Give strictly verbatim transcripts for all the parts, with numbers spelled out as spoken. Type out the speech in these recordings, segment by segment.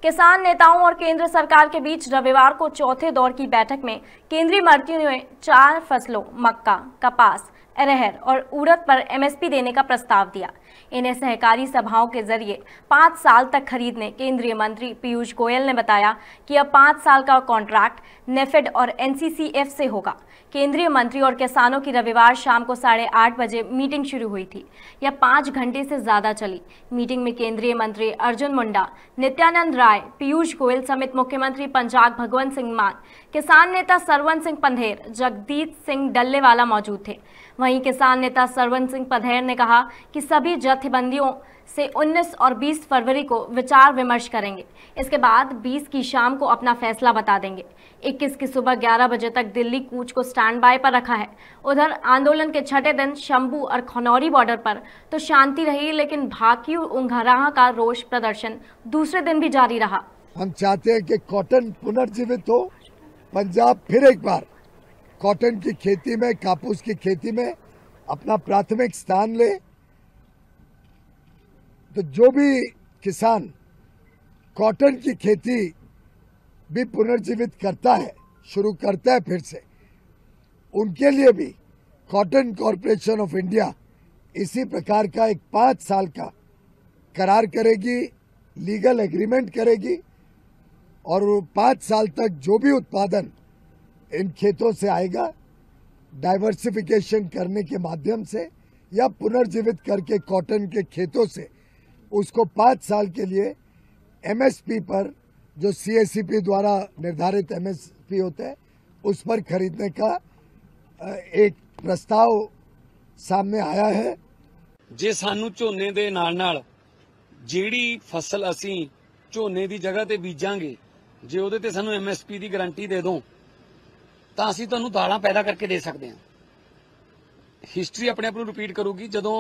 किसान नेताओं और केंद्र सरकार के बीच रविवार को चौथे दौर की बैठक में केंद्रीय मंत्रियों ने चार फसलों मक्का, कपास, अरहर और उड़द पर एमएसपी देने का प्रस्ताव दिया। इन्हें सहकारी सभाओं के जरिए पाँच साल तक खरीदने केंद्रीय मंत्री पीयूष गोयल ने बताया कि अब पाँच साल का कॉन्ट्रैक्ट नेफेड और एनसीसीएफ से होगा। केंद्रीय मंत्री और किसानों की रविवार शाम को साढ़े आठ बजे मीटिंग शुरू हुई थी। यह पाँच घंटे से ज्यादा चली। मीटिंग में केंद्रीय मंत्री अर्जुन मुंडा, नित्यानंद राय, पीयूष गोयल समेत मुख्यमंत्री पंजाब भगवंत सिंह मान, किसान नेता सरवन सिंह पंधेर, जगदीत सिंह डल्लेवाला मौजूद थे। वहीं किसान नेता सरवन सिंह पंधेर ने कहा कि सभी जत्थेबंदियों से उन्नीस और बीस फरवरी को विचार विमर्श करेंगे। इसके बाद बीस की शाम को अपना फैसला बता देंगे। इक्कीस की सुबह ग्यारह बजे तक दिल्ली कूच को स्टैंड बाय पर रखा है। उधर आंदोलन के छठे दिन शंभू और खनौरी बॉर्डर पर तो शांति रही, लेकिन भाकी उंघराहा का रोष प्रदर्शन दूसरे दिन भी जारी रहा। हम चाहते हैं कि कॉटन पुनर्जीवित हो, पंजाब फिर एक बार कॉटन की खेती में, कापूस की खेती में अपना प्राथमिक स्थान ले। तो जो भी किसान कॉटन की खेती भी पुनर्जीवित करता है, शुरू करता है फिर से, उनके लिए भी कॉटन कॉरपोरेशन ऑफ इंडिया इसी प्रकार का एक पाँच साल का करार करेगी, लीगल एग्रीमेंट करेगी और पाँच साल तक जो भी उत्पादन इन खेतों से आएगा, डाइवर्सिफिकेशन करने के माध्यम से या पुनर्जीवित करके कॉटन के खेतों से उसको पाँच साल के लिए एमएसपी पर, जो सीएससीपी द्वारा निर्धारित एमएसपी होता है, उस पर खरीदने का एक प्रस्ताव सामने आया है। जे सानू झोने दे नाल नाल जेड़ी फसल असी झोने दी जगह ते बीजांगे, जे ओदे ते सानू एमएसपी दी गारंटी दे दो ਤਾਂ ਅਸੀਂ ਤੁਹਾਨੂੰ ਦਾਲਾਂ ਪੈਦਾ ਕਰਕੇ ਦੇ ਸਕਦੇ ਹਾਂ। ਹਿਸਟਰੀ ਆਪਣੇ ਆਪ ਨੂੰ ਰਿਪੀਟ ਕਰੂਗੀ। ਜਦੋਂ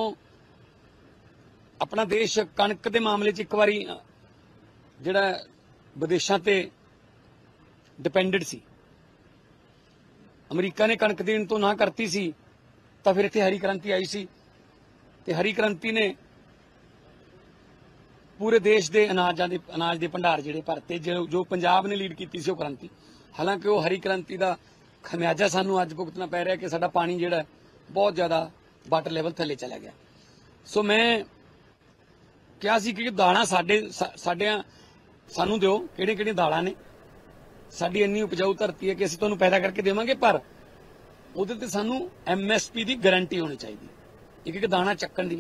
ਆਪਣਾ ਦੇਸ਼ ਕਣਕ ਦੇ ਮਾਮਲੇ 'ਚ ਇੱਕ ਵਾਰੀ ਜਿਹੜਾ ਵਿਦੇਸ਼ਾਂ ਤੇ ਡਿਪੈਂਡੈਂਟ ਸੀ, ਅਮਰੀਕਾ ਨੇ ਕਣਕ ਦੇਣ ਤੋਂ ਨਾ ਕਰਤੀ ਸੀ, ਤਾਂ ਫਿਰ ਇੱਥੇ ਹਰੀ ਕ੍ਰਾਂਤੀ ਆਈ ਸੀ ਤੇ ਹਰੀ ਕ੍ਰਾਂਤੀ ਨੇ ਪੂਰੇ ਦੇਸ਼ ਦੇ ਅਨਾਜਾਂ ਦੇ ਅਨਾਜ ਦੇ ਭੰਡਾਰ ਜਿਹੜੇ ਭਰਤੇ, ਜੋ ਪੰਜਾਬ ਨੇ ਲੀਡ ਕੀਤੀ ਸੀ ਉਹ ਕ੍ਰਾਂਤੀ। ਹਾਲਾਂਕਿ ਉਹ ਹਰੀ ਕ੍ਰਾਂਤੀ ਦਾ ਖਮਿਆਜਾ ਸਾਨੂੰ ਅੱਜ ਭੁਗਤਣਾ ਪੈ ਰਿਹਾ ਕਿ ਸਾਡਾ ਪਾਣੀ ਜਿਹੜਾ ਬਹੁਤ ਜ਼ਿਆਦਾ ਵਾਟਰ ਲੈਵਲ ਥੱਲੇ ਚਲਾ ਗਿਆ। ਸੋ ਮੈਂ ਕਿਹਾ ਸੀ ਕਿ ਦਾਲਾਂ ਸਾਡੇ ਸਾਡਿਆਂ ਸਾਨੂੰ ਦਿਓ, ਕਿਹੜੇ ਕਿਹੜੇ ਦਾਲਾਂ ਨੇ, ਸਾਡੀ ਇੰਨੀ ਉਪਜਾਊ ਧਰਤੀ ਹੈ ਕਿ ਅਸੀਂ ਤੁਹਾਨੂੰ ਪੈਦਾ ਕਰਕੇ ਦੇਵਾਂਗੇ, ਪਰ ਉਹਦੇ ਤੇ ਸਾਨੂੰ ਐਮਐਸਪੀ ਦੀ ਗਾਰੰਟੀ ਹੋਣੀ ਚਾਹੀਦੀ, ਇੱਕ ਇੱਕ ਦਾਣਾ ਚੱਕਣ ਦੀ।